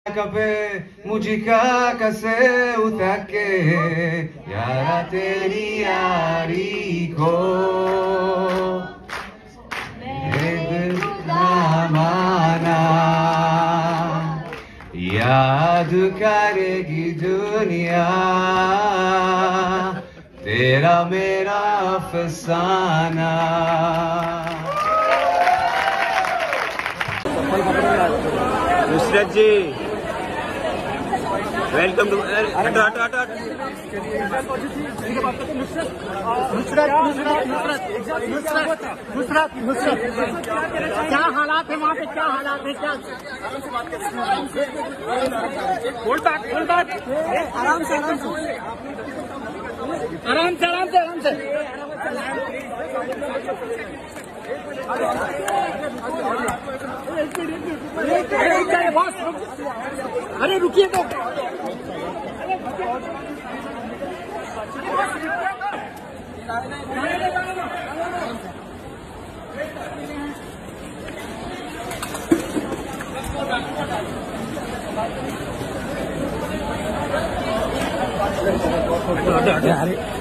Cafe, musica che se utake, yara teri ariko, ed namana, याद करेगी दुनिया तेरा मेरा अफसाना। नुसरत जी वेलकम टू नुसरत क्या हालात है वहाँ पे, क्या हालात है, क्या बोल बात आराम से अरे रुकिए तो अरे